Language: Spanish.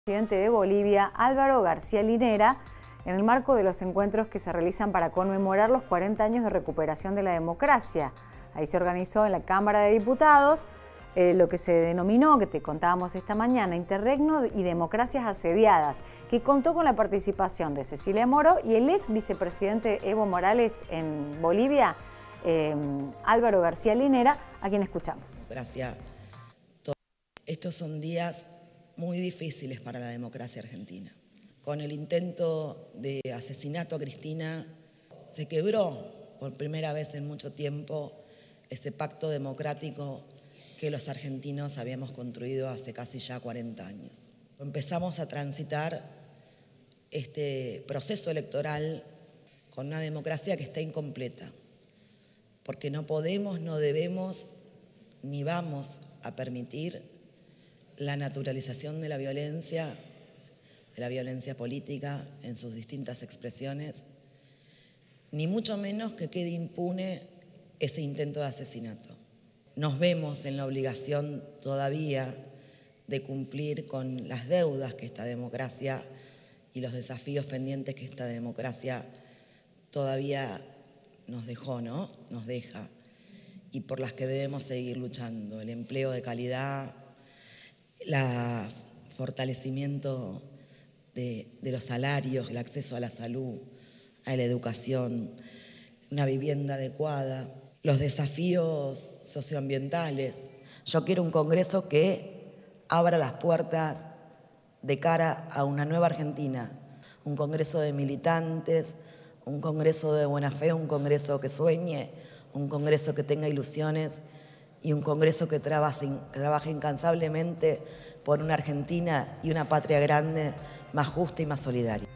Presidente de Bolivia, Álvaro García Linera, en el marco de los encuentros que se realizan para conmemorar los 40 años de recuperación de la democracia. Ahí se organizó en la Cámara de Diputados lo que se denominó, que te contábamos esta mañana, Interregno y Democracias Asediadas, que contó con la participación de Cecilia Moro y el ex vicepresidente Evo Morales en Bolivia, Álvaro García Linera, a quien escuchamos. Gracias. Estos son días muy difíciles para la democracia argentina. Con el intento de asesinato a Cristina, se quebró por primera vez en mucho tiempo ese pacto democrático que los argentinos habíamos construido hace casi ya 40 años. Empezamos a transitar este proceso electoral con una democracia que está incompleta, porque no podemos, no debemos, ni vamos a permitir la naturalización de la violencia política en sus distintas expresiones, ni mucho menos que quede impune ese intento de asesinato. Nos vemos en la obligación todavía de cumplir con las deudas que esta democracia y los desafíos pendientes que esta democracia todavía nos dejó, ¿no? Nos deja, y por las que debemos seguir luchando: el empleo de calidad, el fortalecimiento de los salarios, el acceso a la salud, a la educación, una vivienda adecuada, los desafíos socioambientales. Yo quiero un Congreso que abra las puertas de cara a una nueva Argentina, un Congreso de militantes, un Congreso de buena fe, un Congreso que sueñe, un Congreso que tenga ilusiones y un Congreso que trabaje incansablemente por una Argentina y una patria grande, más justa y más solidaria.